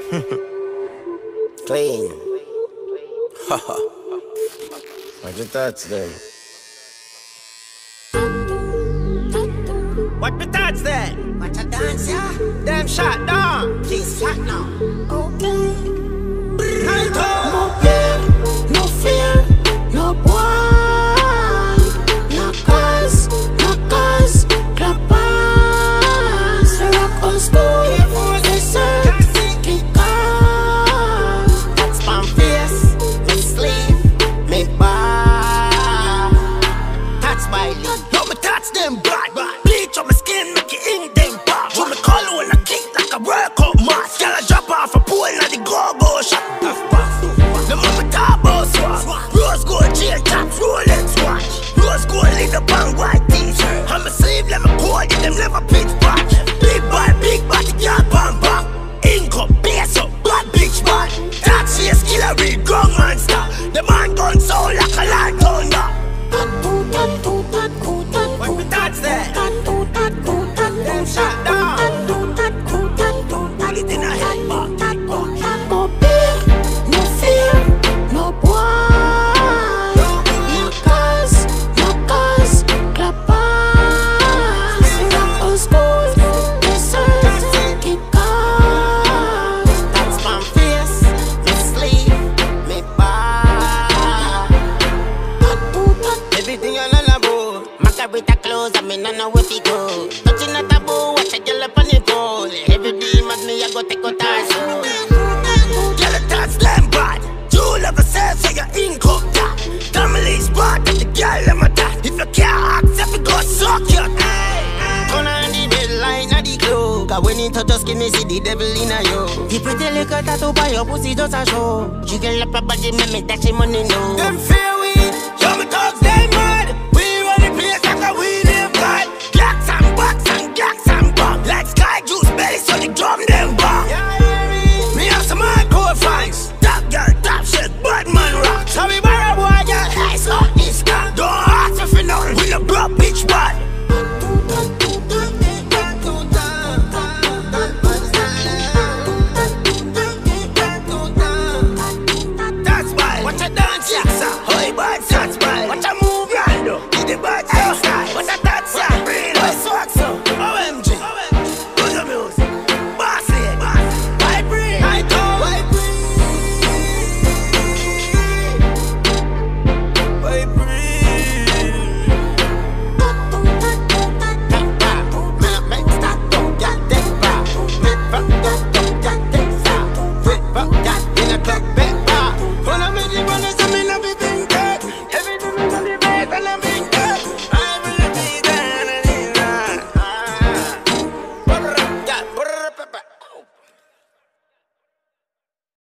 Clean. What you thoughts then? What me thoughts then? What a dance, yeah? Them shot down. Please shut now. Okay. No pain, no fear, no boy. No cause, no past. Rock on school, desert, kick off. That's my face, me sleeve, me bar. That's my lead. No me touch them bad. Bleach on my skin, make it in them back. When me call you when I kick like a workout mask. Girl I drop off a pool and the go-go shot. The mama talk about swap. Rose gold chain tops, Rolex watch. Rose gold lit up on white t-shirt. On my sleeve, let me call you, them never pitch back. Big body, girl bang bang. Income, base up, bad bitch man. Taxi, killer, real gun monster. The man gun sound like a land thunder. What me thoughts there? Them shot down. Put it in a head back. No pain, no fear, no boy. No cause, clap pass. Rock on school, desert, kick off. That's my face, me sleeve, me bar. Everything you know about. Margarita clothes, I mean I know where we go. Touching a taboo, watch a girl up on the pole. Every day, mad me, I go take a task. Girl, that's them bad. You love yourself, so you're income. Family's bad, and the girl, let me that. If you can't accept it, go suck your Turn on the red line of the glow. Cause when it touch your skin, me see the devil in a you. The pretty little tattoo by your pussy just a show. Jiggle up your body, make me dash your money, no. them fear.